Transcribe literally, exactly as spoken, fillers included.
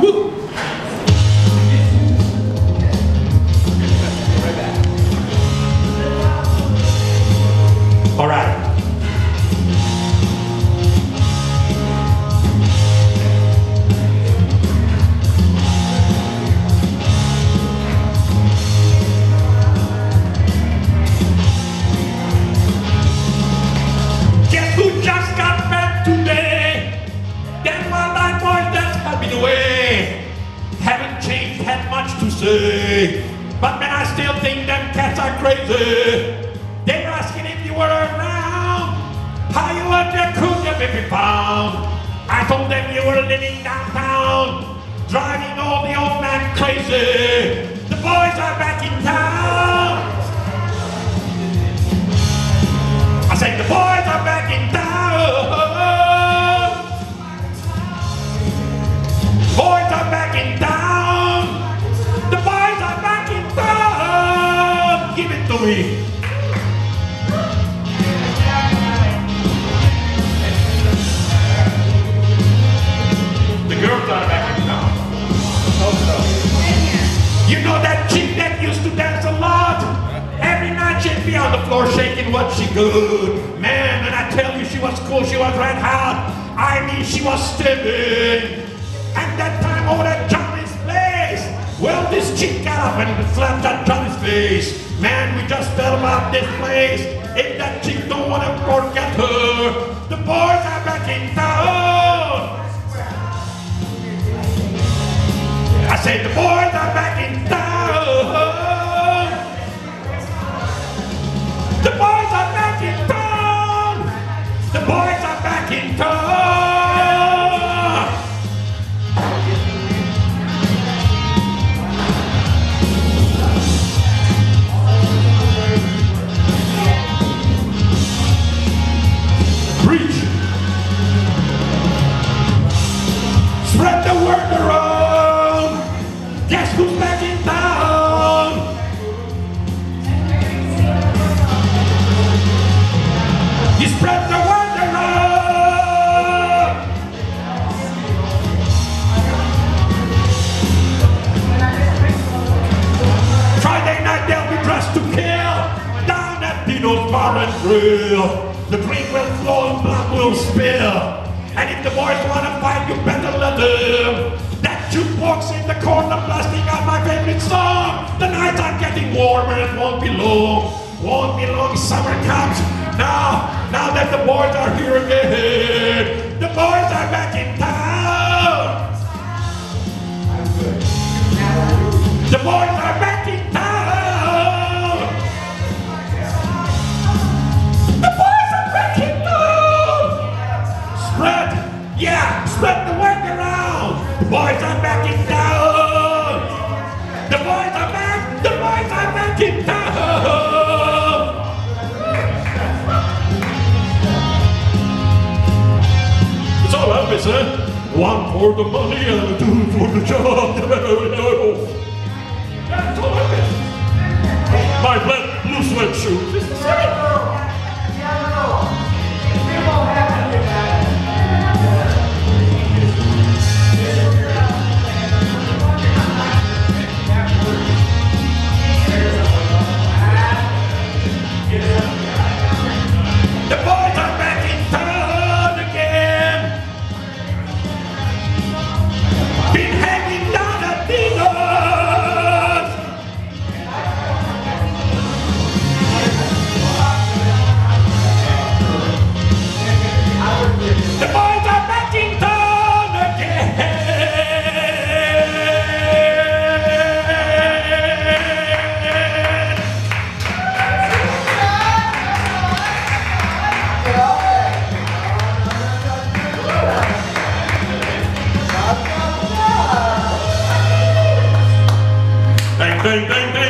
Woo! All right. Guess who just got back today? Them wild-eyed boys that's helping away. Haven't changed, had much to say, but man, I still think them cats are crazy. They were asking if you were around, how you were there, could you be found? I told them you were living downtown, driving all the old man crazy. The boys are back in town. I said the boys are back in town. Boys are back in town. The boys are back in town. Give it to me. The girls are back in town. You know that chick that used to dance a lot? Every night she'd be on the floor shaking what she could. Man, when I tell you she was cool, she was red hot. I mean, she was steaming. And that time over at Johnny's place, well, this chick got up and slapped at Johnny's face. Man, we just fell about this place. If that chick don't want to forget her, the boys are back in town. I say the boys are back in town. The boys are back in town. The boys are back in town. Preach. Spread the word around. Guess who's back in town? You spread the word around. Friday night they'll be dressed to kill down at Dino's Bar and Grill. The drink will flow and blood will spill. And if the boys want to fight, you better let them. That jukebox in the corner blasting out my favorite song. The nights are getting warmer, it won't be long. Won't be long, summer comes. Now, now that the boys are here again. The boys are back in town. The boys are back in town. The boys are back in town. Spread, yeah, spread the word around. The boys are back in town. The boys are back. The boys are back in town. It's all right, miss, eh? One for the money and two for the job. That's all right, miss. My black blue sweatshirt. It's the same. The boys are back in town again. Been hanging down at Dino's. The boys are back in town again. Bang, bang, bang, bang.